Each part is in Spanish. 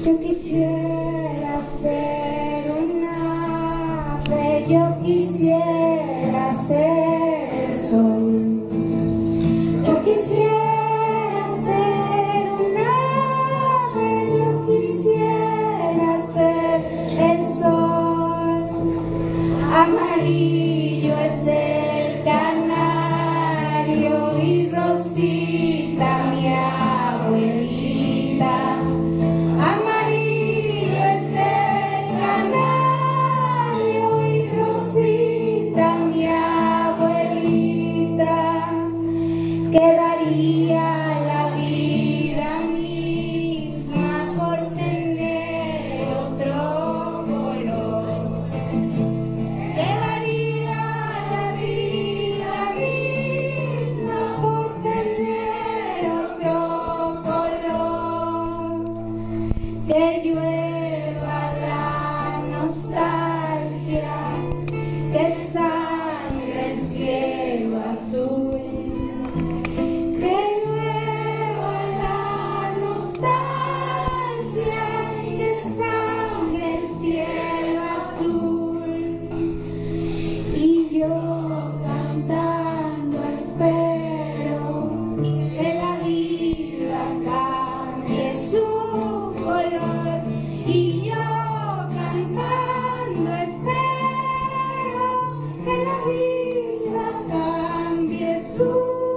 Yo quisiera ser un ave, yo quisiera ser el sol. Yo quisiera ser un ave, yo quisiera ser el sol. Amarillo es el canario y Rosita mi abuelita. Amarillo es el canario y Rosita mi abuelita. Quedaría la vida misma por tener otro color. Quedaría la vida misma por tener otro color. Que llueva la nostalgia, que sangre el cielo azul. Que llueva la nostalgia, que sangre el cielo azul. Y yo cantando espero que la vida cambie su color. Y yo cantando espero que la vida cambie su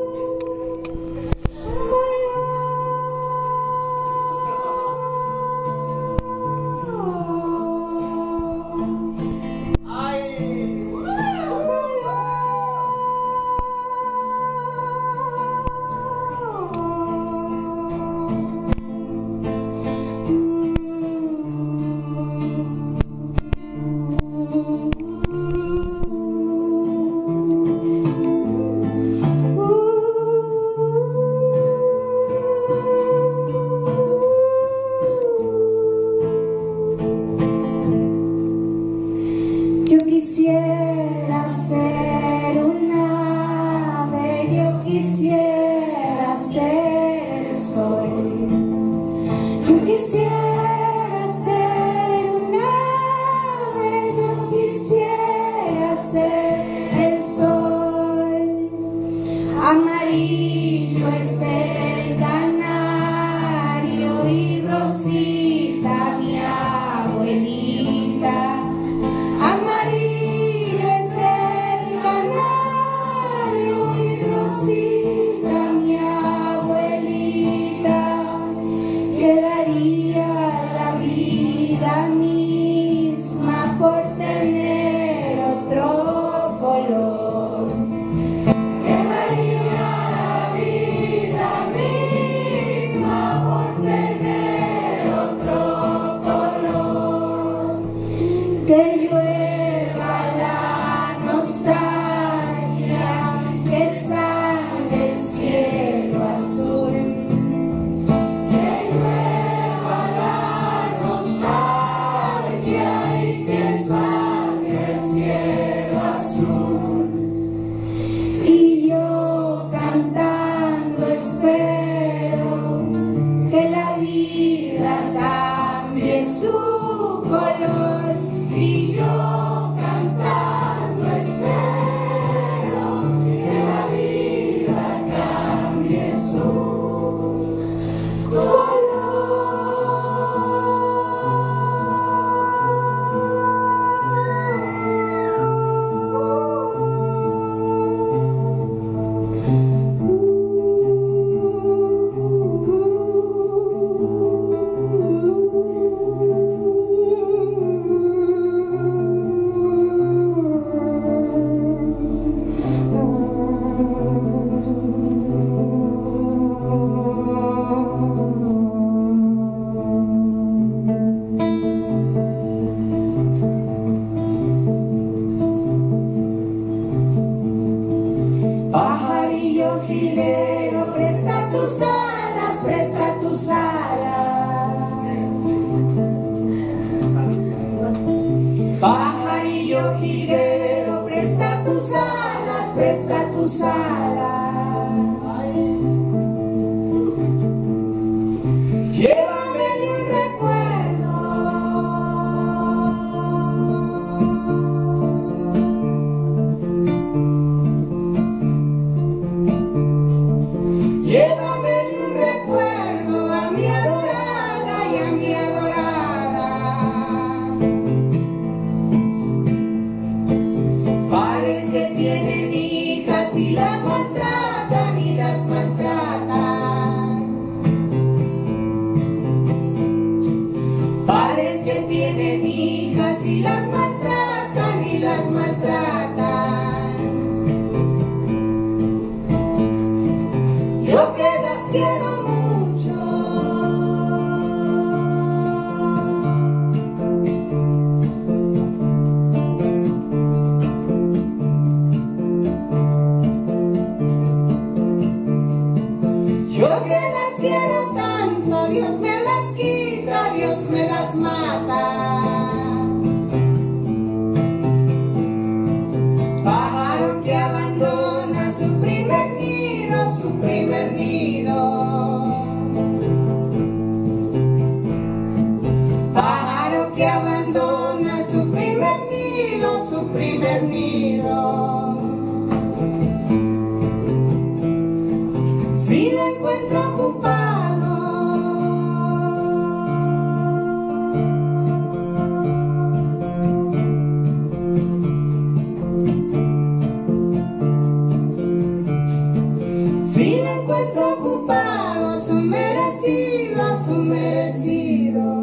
Yo quisiera ser un ave, yo quisiera ser el sol. Yo quisiera ser un ave, yo quisiera ser el sol. Amarillo es el canario y Rosita mi abuelita. Amarillo es el canario y Rosita mi abuelita. Quedaría cuando Dios me las quita, Dios me las mata. Pájaro que abandona su primer nido, su primer nido. Pájaro que abandona su primer nido, su primer nido. Si lo encuentro ocupado, si lo encuentro ocupado, su merecido, su merecido.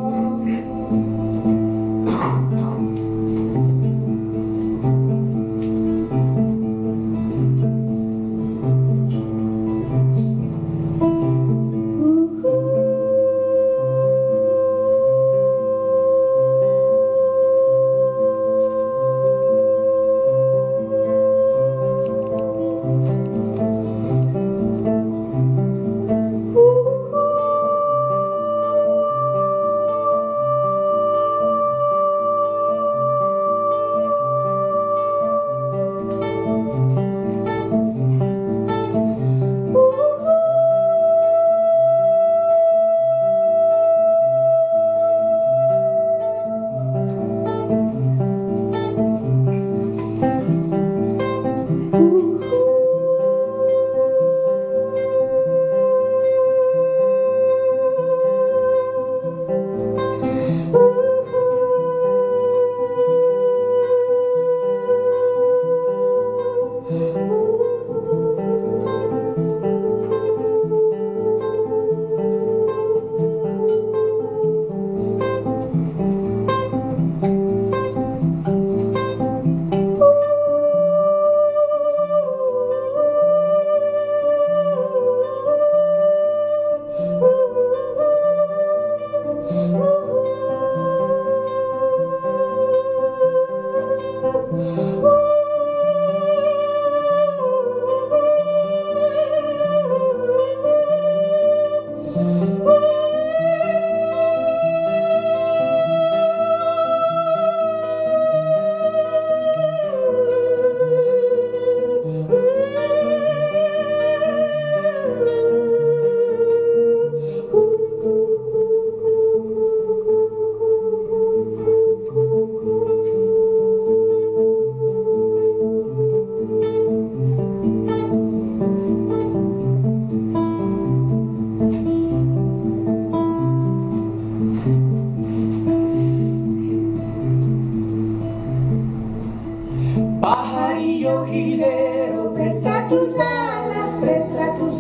Pajarillo jilguero, presta tus alas, presta tus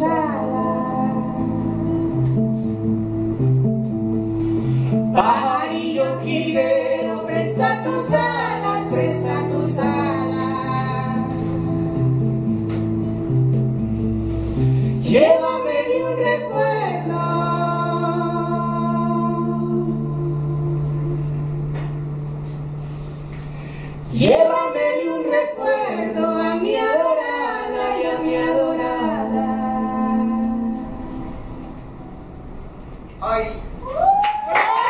alas. Pajarillo jilguero, presta tus alas, presta tus alas. Llévame de un recuerdo. Llévame de un recuerdo a mi adorada y a mi adorada. Ay.